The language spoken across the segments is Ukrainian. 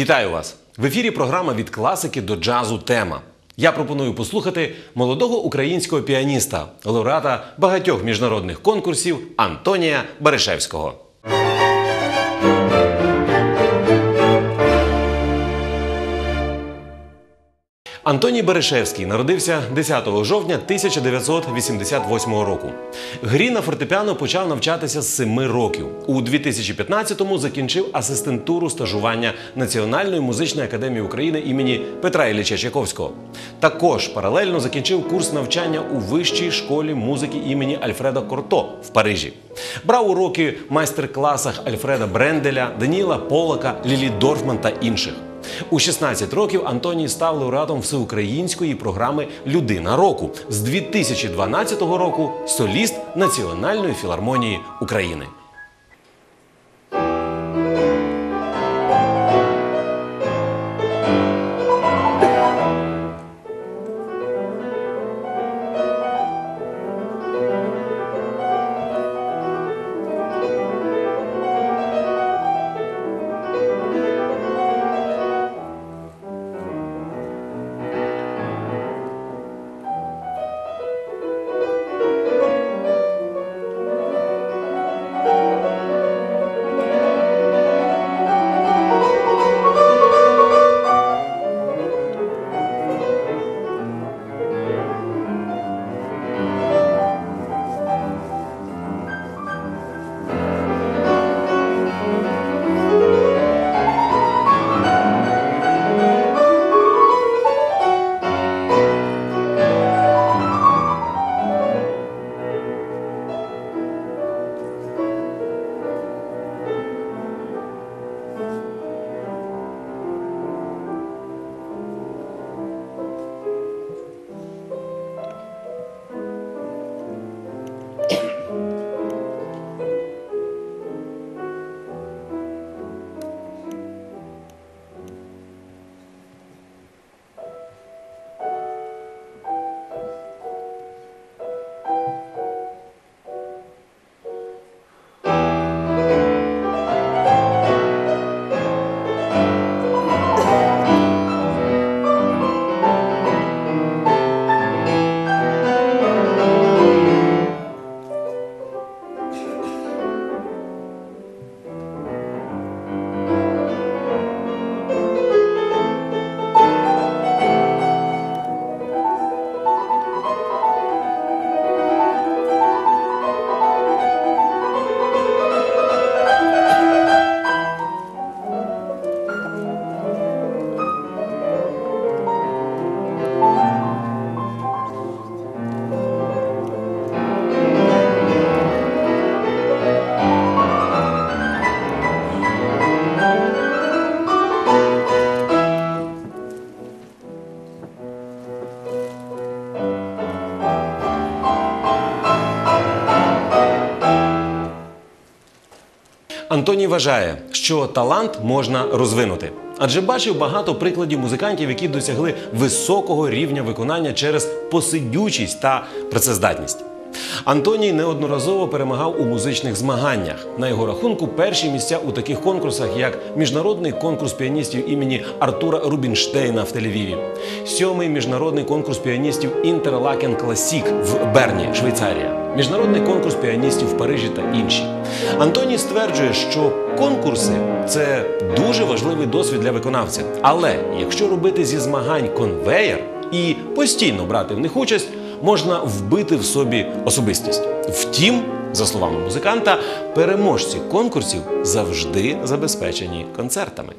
Вітаю вас! В ефірі програма «Від класики до джазу. Тема». Я пропоную послухати молодого українського піаніста, лауреата багатьох міжнародних конкурсів Антонія Баришевського. Антоній Баришевський народився 10 жовтня 1988 року. Грі на фортепіано почав навчатися з 7 років. У 2015-му закінчив асистентуру стажування Національної музичної академії України імені Петра Ілліча Чайковського. Також паралельно закінчив курс навчання у Вищій школі музики імені Альфреда Корто в Парижі. Брав уроки в майстер-класах Альфреда Бренделя, Даніела Полака, Лілі Дорфман та інших. У 16 років Антоній став лауреатом всеукраїнської програми «Людина року». З 2012 року – соліст Національної філармонії України. Антоній вважає, що талант можна розвинути. Адже бачив багато прикладів музикантів, які досягли високого рівня виконання через посидючість та працездатність. Антоній неодноразово перемагав у музичних змаганнях. На його рахунку перші місця у таких конкурсах, як Міжнародний конкурс піаністів імені Артура Рубінштейна в Тель-Авіві, 7-й Міжнародний конкурс піаністів Інтерлакен Класік в Берні, Швейцарія, Міжнародний конкурс піаністів в Парижі та інші. Антоній стверджує, що конкурси – це дуже важливий досвід для виконавця. Але якщо робити зі змагань конвеєр і постійно брати в них участь, можна вбити в собі особистість. Втім, за словами музиканта, переможці конкурсів завжди забезпечені концертами.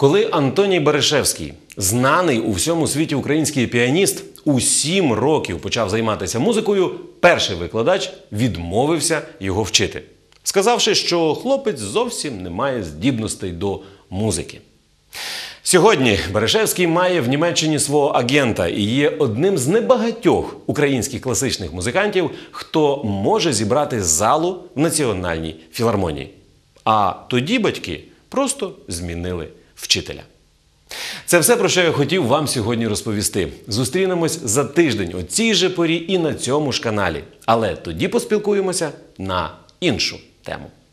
Коли Антоній Баришевський, знаний у всьому світі український піаніст, у 7 років почав займатися музикою, перший викладач відмовився його вчити, сказавши, що хлопець зовсім не має здібностей до музики. Сьогодні Баришевський має в Німеччині свого агента і є одним з небагатьох українських класичних музикантів, хто може зібрати залу в Національній філармонії. А тоді батьки просто змінили вчителя. Це все, про що я хотів вам сьогодні розповісти. Зустрінемось за тиждень о цій же порі і на цьому ж каналі. Але тоді поспілкуємося на іншу тему.